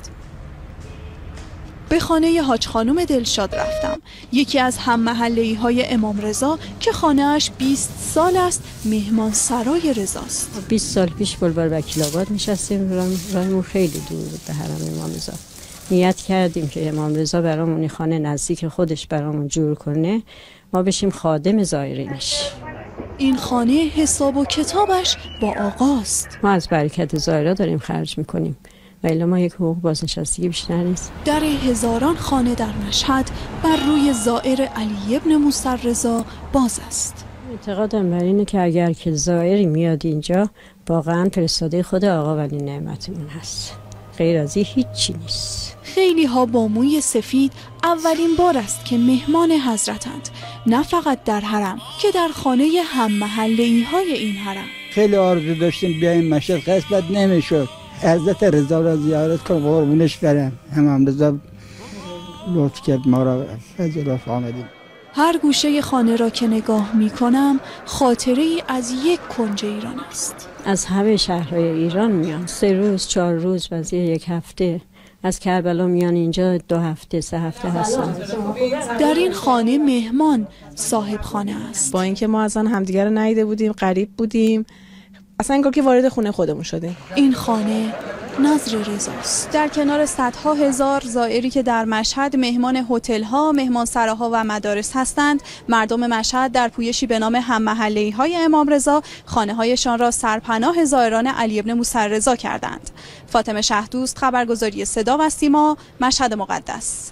به خانه حاج خانم دلشاد رفتم، یکی از هم محله‌ای‌های امام رضا که خانه‌اش 20 سال است مهمان سرای رضاست. 20 سال پیش بلبل وکیل آباد نشستیم، راهمون خیلی دور بود به حرم امام رضا. نیت کردیم که امام رضا برامون خانه نزدیک خودش برامون جور کنه، ما بشیم خادم زائرینش. این خانه حساب و کتابش با آقاست. ما از برکت زائرا داریم خرج میکنیم و الا ما یک حقوق بازنشستگی بیشتر نیست. در هزاران خانه در مشهد بر روی زائر علی ابن موسی رضا باز است. اعتقادم بر اینه که اگر که زائری میاد اینجا واقعا فرستاده خود آقا ولی نعمتمون هست، غیر از این هیچی نیست. خیلی ها با موی سفید اولین بار است که مهمان حضرتند، نه فقط در حرم که در خانه هم محله‌ای های این حرم. خیلی آرزو داشتیم بیایم مشهد، قسمت نمیشد. حضرت رضا را زیارت کنم، قربونش برم. امام رضا لطف کرد ما را فضل آمدیم. هر گوشه خانه را که نگاه می کنم خاطره ای از یک کنج ایران است. از همه شهرهای ایران میان، 3 روز 4 روز بعضی یک هفته. از کربلا میان اینجا 2 هفته 3 هفته هستن. در این خانه مهمان صاحب خانه است. با اینکه ما اصلا همدیگر رو ندیده بودیم، غریب بودیم، اصلا انگار که وارد خونه خودمون شدیم. این خانه نظر رضاست. در کنار صدها هزار زائری که در مشهد مهمان هتل‌ها، مهمانسراها و مدارس هستند، مردم مشهد در پویشی به نام هم محله‌ای‌های امام رضا خانه‌هایشان را سرپناه زائران علی ابن موسی رضا کردند. فاطمه شهدوست، خبرگزاری صدا و سیما، مشهد مقدس.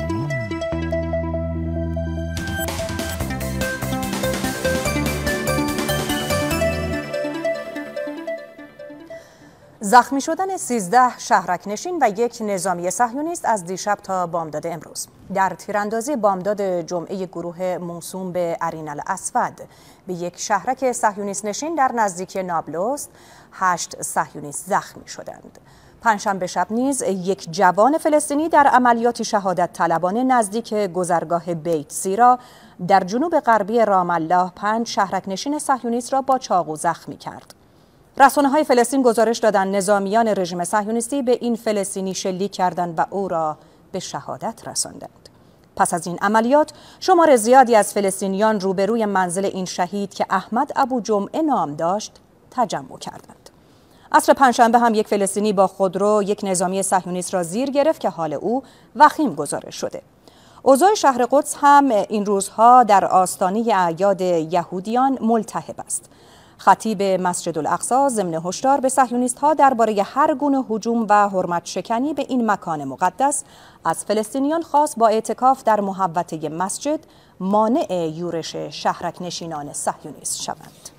زخمی شدن 13 شهرک نشین و یک نظامی صهیونیست از دیشب تا بامداد امروز در تیراندازی بامداد جمعه گروه موسوم به عرین الاسود به یک شهرک صهیونیست نشین در نزدیکی نابلس 8 صهیونیست زخمی شدند. پنجشنبه شب نیز یک جوان فلسطینی در عملیاتی شهادت طلبانه نزدیک گذرگاه بیت زیرا در جنوب غربی رام الله 5 شهرک نشین صهیونیست را با چاقو زخمی کرد. رسانه‌های فلسطین گزارش دادند نظامیان رژیم صهیونیستی به این فلسطینی شلیک کردند و او را به شهادت رساندند. پس از این عملیات شمار زیادی از فلسطینیان روبروی منزل این شهید که احمد ابو جمعه نام داشت تجمع کردند. عصر پنجشنبه هم یک فلسطینی با خودرو یک نظامی صهیونیست را زیر گرفت که حال او وخیم گزارش شده. اوضاع شهر قدس هم این روزها در آستانه اعیاد یهودیان ملتهب است. خطیب مسجد الاقصی ضمن هشدار به صهیونیست‌ها درباره هر گونه هجوم و حرمت شکنی به این مکان مقدس از فلسطینیان خواست با اعتکاف در محوطه مسجد مانع یورش شهرک نشینان صهیونیست شوند.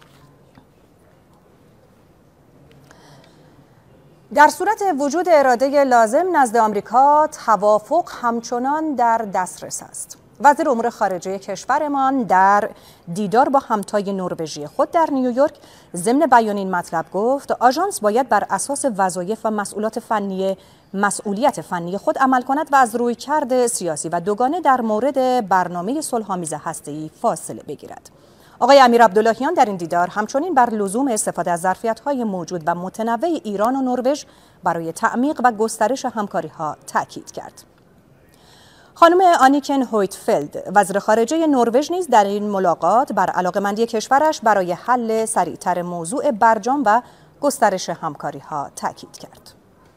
در صورت وجود اراده لازم نزد آمریکا، توافق همچنان در دسترس است. وزیر امور خارجه کشورمان در دیدار با همتای نروژی خود در نیویورک ضمن بیان این مطلب گفت آژانس باید بر اساس وظایف و مسئولیت فنی خود عمل کند و از رویکرد سیاسی و دوگانه در مورد برنامه صلح‌آمیز هسته‌ای فاصله بگیرد. آقای امیر عبداللهیان در این دیدار همچنین بر لزوم استفاده از ظرفیت‌های موجود و متنوع ایران و نروژ برای تعمیق و گسترش همکاری‌ها تاکید کرد. خانم آنیکن هویتفلد وزیر خارجه نروژ نیز در این ملاقات بر علاقه‌مندی کشورش برای حل سریعتر موضوع برجام و گسترش همکاری‌ها تاکید کرد.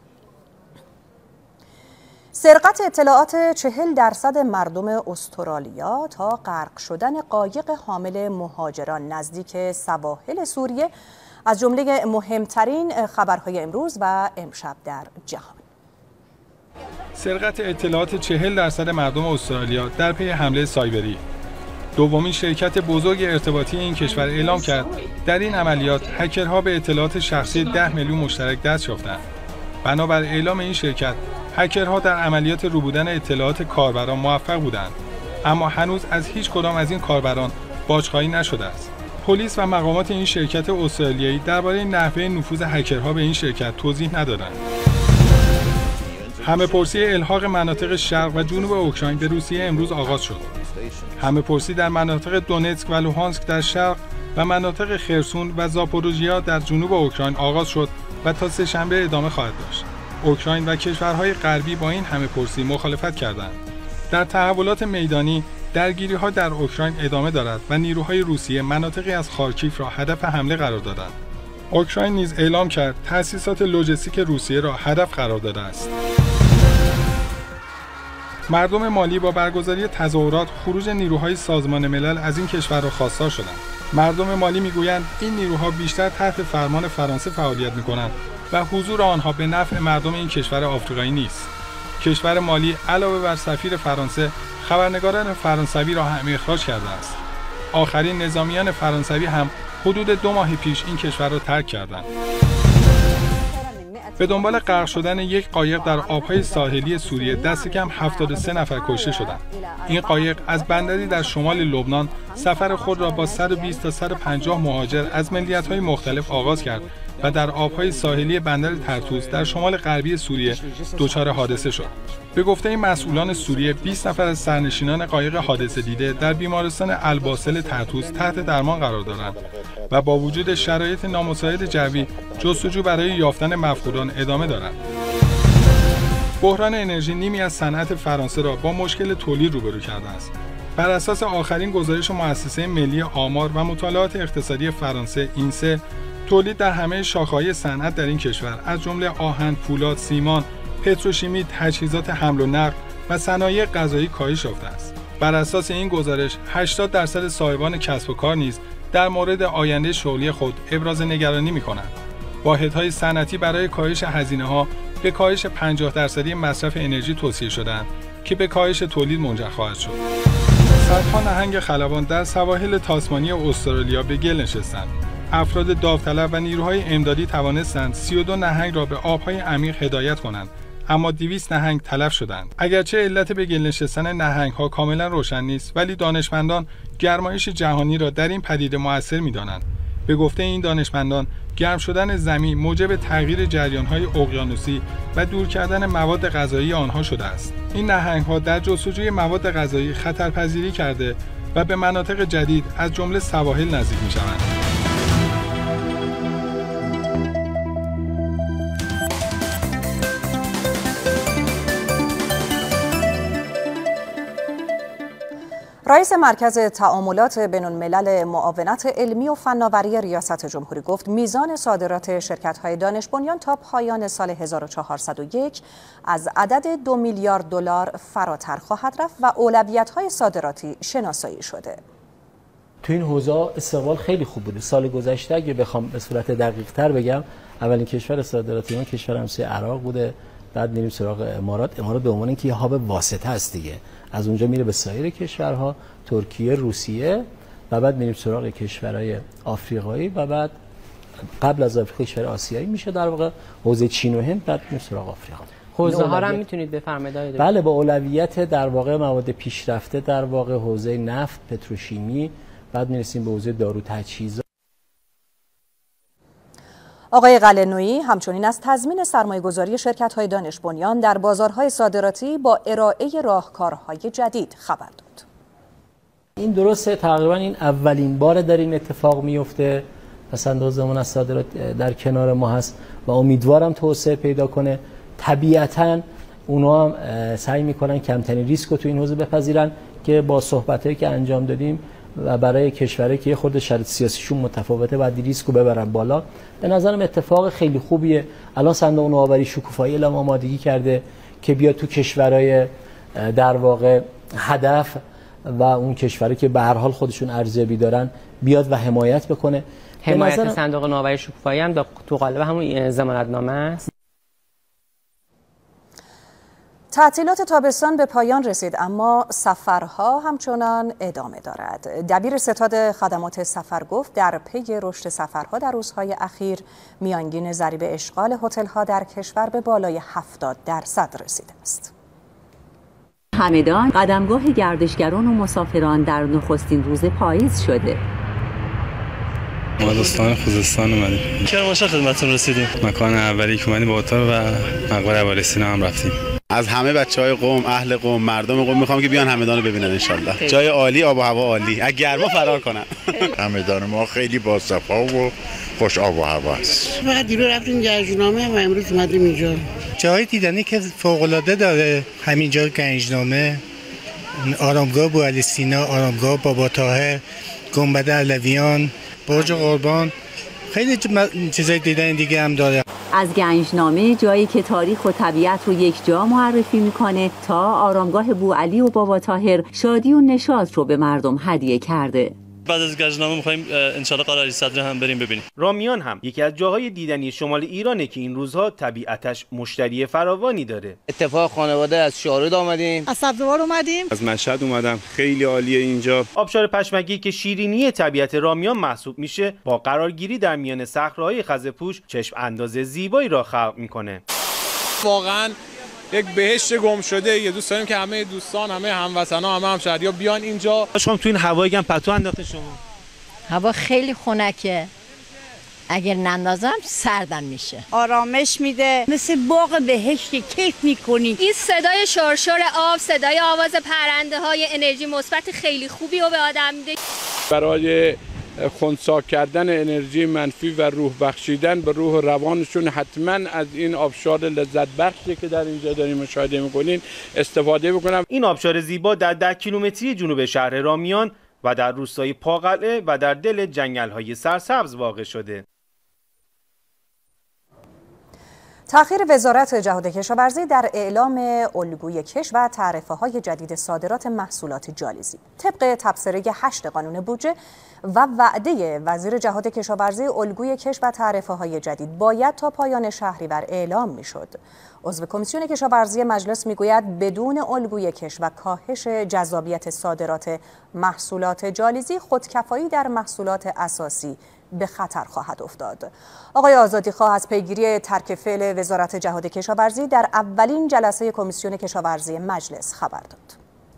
سرقت اطلاعات 40% مردم استرالیا تا غرق شدن قایق حامل مهاجران نزدیک سواحل سوریه از جمله مهمترین خبرهای امروز و امشب در جهان. سرقت اطلاعات 40% مردم استرالیا در پی حمله سایبری. دومین شرکت بزرگ ارتباطی این کشور اعلام کرد در این عملیات هکرها به اطلاعات شخصی 10 میلیون مشترک دست یافتند. بنابر اعلام این شرکت، هکرها در عملیات ربودن اطلاعات کاربران موفق بودند، اما هنوز از هیچ کدام از این کاربران باجخواهی نشده است. پلیس و مقامات این شرکت استرالیایی درباره نحوه نفوذ هکرها به این شرکت توضیح ندادند. همه‌پرسی الحاق مناطق شرق و جنوب اوکراین به روسیه امروز آغاز شد. همه‌پرسی در مناطق دونتسک و لوهانسک در شرق و مناطق خرسون و زاپوروژیا در جنوب اوکراین آغاز شد و تا سه‌شنبه ادامه خواهد داشت. اوکراین و کشورهای غربی با این همه‌پرسی مخالفت کردند. در تحولات میدانی، درگیری‌ها در اوکراین ادامه دارد و نیروهای روسیه مناطقی از خارکیف را هدف حمله قرار دادند. اوکراین نیز اعلام کرد تأسیسات لوجستیک روسیه را هدف قرار داده است. مردم مالی با برگزاری تظاهرات خروج نیروهای سازمان ملل از این کشور را خواستار شدند. مردم مالی میگویند این نیروها بیشتر تحت فرمان فرانسه فعالیت می‌کنند و حضور آنها به نفع مردم این کشور آفریقایی نیست. کشور مالی علاوه بر سفیر فرانسه، خبرنگاران فرانسوی را هم اخراج کرده است. آخرین نظامیان فرانسوی هم حدود 2 ماه پیش این کشور را ترک کردند. به دنبال غرق شدن یک قایق در آبهای ساحلی سوریه دست کم 73 نفر کشته شدند. این قایق از بندری در شمال لبنان سفر خود را با 120 تا 150 مهاجر از ملیت‌های مختلف آغاز کرد و در آبهای ساحلی بندر ترتوز در شمال غربی سوریه دچار حادثه شد. به گفته مسئولان سوریه 20 نفر از سرنشینان قایق حادثه دیده در بیمارستان الباسل ترتوز تحت درمان قرار دارند و با وجود شرایط نامساعد جوی جستجو برای یافتن مفقودان ادامه دارد. بحران انرژی نیمی از صنعت فرانسه را با مشکل تولید روبرو کرده است. بر اساس آخرین گزارش مؤسسه ملی آمار و مطالعات اقتصادی فرانسه اینسه، تولید در همه شاخه‌های صنعت در این کشور از جمله آهن، فولاد، سیمان، پتروشیمی، تجهیزات حمل و نقل و صنایع غذایی کاهش یافته است. بر اساس این گزارش 80% صاحبان کسب و کار نیز در مورد آینده شغلی خود ابراز نگرانی می‌کنند. واحدهای صنعتی برای کاهش هزینه‌ها به کاهش 50% مصرف انرژی توصیه شدند که به کاهش تولید منجر خواهد شد. صدها نهنگ خلبان در سواحل تاسمانی استرالیا به گل نشستند. افراد داوطلب و نیروهای امدادی توانستند 32 نهنگ را به آبهای عمیق هدایت کنند، اما 200 نهنگ تلف شدند. اگرچه علت به گل نشستن نهنگ‌ها کاملا روشن نیست، ولی دانشمندان گرمایش جهانی را در این پدیده مؤثر می‌دانند. به گفته این دانشمندان، گرم شدن زمین موجب تغییر جریان‌های اقیانوسی و دور کردن مواد غذایی آنها شده است. این نهنگ‌ها در جستجوی مواد غذایی خطرپذیری کرده و به مناطق جدید از جمله سواحل نزدیک می‌شوند. رئیس مرکز تعاملات بین‌الملل معاونت علمی و فناوری ریاست جمهوری گفت میزان صادرات شرکت‌های دانش بنیان تا پایان سال 1401 از عدد 2 میلیارد دلار فراتر خواهد رفت و اولویت‌های صادراتی شناسایی شده. تو این حوزه استقبال خیلی خوب بوده. سال گذشته اگه بخوام به صورت دقیق‌تر بگم، اولین کشور صادراتی ما کشور همسایه عراق بوده، بعد میریم سراغ امارات به عنوان اینکه یه هاب واسطه است دیگه، از اونجا میره به سایر کشورها، ترکیه، روسیه، و بعد میریم سراغ کشورهای آفریقایی و بعد قبل از آفریقا کشور آسیایی میشه در واقع حوزه چین و هند، بعد میریم سراغ آفریقا. حوزه ها هم میتونید بفرمایید؟ بله، با اولویت در واقع مواد پیشرفته در واقع حوزه نفت، پتروشیمی، بعد میرسیم به حوزه دارو تجهیزات. آقای قلعه‌نویی همچنین از تضمین سرمایه‌گذاری شرکت‌های دانش بنیان در بازارهای صادراتی با ارائه راهکارهای جدید خبر داد. این درسته، تقریبا این اولین بار در این اتفاق میفته. پس‌اندازمون از صادرات در کنار ما هست و امیدوارم توسعه پیدا کنه. طبیعتاً اونا هم سعی میکنن کمترین ریسک رو تو این حوزه بپذیرن که با صحبتایی که انجام دادیم و برای کشورهایی که یه خورده شرط سیاسیشون متفاوته بعد ریسک رو ببرن بالا، به نظرم اتفاق خیلی خوبیه. الان صندوق نوآوری شکوفایی اعلام آمادگی کرده که بیاد تو کشورهای در واقع هدف و اون کشورهایی که به هر حال خودشون ارزیابی دارن بیاد و حمایت بکنه. حمایت صندوق نوآوری شکوفایی هم تو قالب همون ضمانتنامه است. تعطیلات تابستان به پایان رسید، اما سفرها همچنان ادامه دارد. دبیر ستاد خدمات سفر گفت در پی رشد سفرها در روزهای اخیر میانگین ضریب اشغال هتل‌ها در کشور به بالای 70% رسیده است. همدان قدمگاه گردشگران و مسافران در نخستین روز پاییز شده. ما دوستان خوزستان اومدیم. کرمانشاه خدمتتون رسیدیم. مکان اولی که اومدیم با اتاق و مقبره ابوالسینا هم رفتیم. از همه بچهای قم، اهل قم، مردم قم میخوام که بیان همدان رو ببینن انشالله. جای عالی، آب و هوا عالی. از گرما فرار کنن. همدان ما خیلی باصفا و خوش آب و هوا است. فقط دیرو رفتیم گنجنامه و امروز اومدیم اینجا. جای دیدنی که فوق العاده داره همینجا گنجنامه، آرامگاه ابوالسینا، آرامگاه بابا طاهر، گنبد علویان، برج قربان، خیلی چیزای دیدن دیگه هم داره. از گنجنامه جایی که تاریخ و طبیعت رو یک جا معرفی میکنه تا آرامگاه بوعلی و بابا طاهر شادی و نشاط رو به مردم هدیه کرده. بعد از گنجنامه می‌خوایم انشالله قلعه صدر هم بریم ببینیم. رامیان هم یکی از جاهای دیدنی شمال ایرانه که این روزها طبیعتش مشتری فراوانی داره. اتفاق خانواده از شارود آمدیم، از سبزوار اومدیم، از مشهد اومدم. خیلی عالیه اینجا. آبشار پشمکی که شیرینی طبیعت رامیان محسوب میشه، با قرارگیری در میان صخره‌های خزه‌پوش چشم انداز زیبایی را خلق میکنه. واقعاً یک بهشت گم شده. یه دوست داریم که همه دوستان، همه هموطنا، همه همشهری‌ها بیان اینجا. شما تو این هوایی گرم پتو انداخته شما؟ هوا خیلی خنکه، اگر نندازم سردم میشه. آرامش میده، مثل باغ بهشتی کیف میکنی. این صدای شرشر آب، صدای آواز پرنده های انرژی مثبت خیلی خوبی رو به آدم میده. برای خنثی کردن انرژی منفی و روح بخشیدن به روح روانشون حتما از این آبشار لذت بخشی که در اینجا داریم مشاهده میکنین استفاده بکنم. این آبشار زیبا در 10 کیلومتری جنوب شهر رامیان و در روستای پاقلعه و در دل جنگل‌های سرسبز واقع شده. تأخیر وزارت جهاد کشاورزی در اعلام الگوی کش و تعرفه‌های جدید صادرات محصولات جالزی طبق تبصره 8 قانون بودجه و وعده وزیر جهاد کشاورزی، الگوی کش و تعرفه‌های جدید باید تا پایان شهریور اعلام می‌شد. عضو کمیسیون کشاورزی مجلس میگوید بدون الگوی کش و کاهش جذابیت صادرات محصولات جالزی، خودکفایی در محصولات اساسی به خطر خواهد افتاد. آقای آزادیخواه از پیگیری ترک فعل وزارت جهاد کشاورزی در اولین جلسه کمیسیون کشاورزی مجلس خبر داد.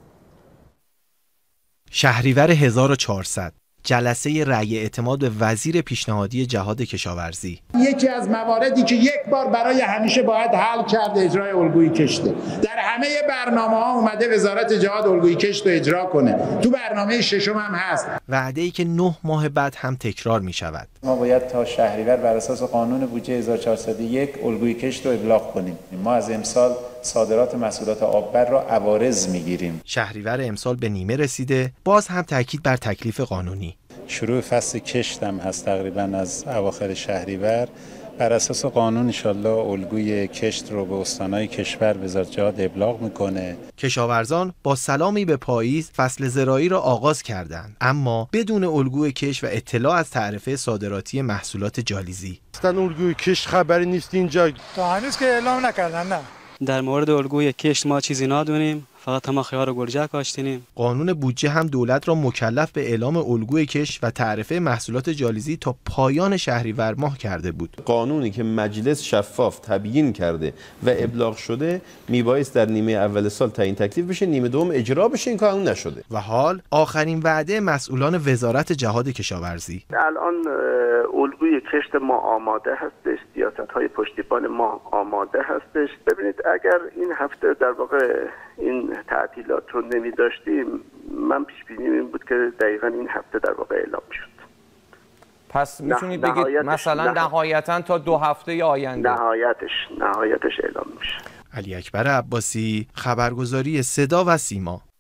شهریور 1400 جلسه رأی اعتماد به وزیر پیشنهادی جهاد کشاورزی. یکی از مواردی که یک بار برای همیشه باید حل کرد اجرای الگوی کشته. در همه برنامه‌ها اومده وزارت جهاد الگوی کشت رو اجرا کنه. تو برنامه ششم هم هست. وعده‌ای که 9 ماه بعد هم تکرار می شود. ما باید تا شهریور بر اساس قانون بودجه 1401 الگوی کشت رو ابلاغ کنیم. ما از امسال صادرات محصولات آببر را عوارض میگیریم. شهریور امسال به نیمه رسیده، باز هم تاکید بر تکلیف قانونی. شروع فصل کشت هم هست تقریبا از اواخر شهریور بر اساس قانون انشالله الگوی کشت رو به استانهای کشور وزارت جهاد ابلاغ میکنه. کشاورزان با سلامی به پاییز فصل زراعی را آغاز کردند، اما بدون الگوی کشت و اطلاع از تعرفه صادراتی محصولات جالیزی. اصلا الگوی کشت خبری نیست اینجا. تا هنوز که اعلام نکردن. نه. در مورد الگوی کشت ما چیزی ندونیم، فقط ما خیار و گرجه کاشتیم. قانون بودجه هم دولت را مکلف به اعلام الگوی کشت و تعرفه محصولات جالیزی تا پایان شهریور ماه کرده بود. قانونی که مجلس شفاف تبیین کرده و ابلاغ شده میبایست در نیمه اول سال تعیین تکلیف بشه، نیمه دوم اجرا بشه. این قانون نشده. و حال آخرین وعده مسئولان وزارت جهاد کشاورزی. الان الگوی کشت ما آماده هستش، سیاست‌های پشتیبان ما آماده هستش. ببینید اگر این هفته در واقع این تعطیلات رو نمی داشتیم، من پیش بینیم این بود که دقیقاً این هفته در واقع اعلام شد. پس میتونید بگید مثلا نهایتاً تا 2 هفته آینده نهایتش اعلام میشه. علی اکبر عباسی، خبرگزاری صدا و سیما.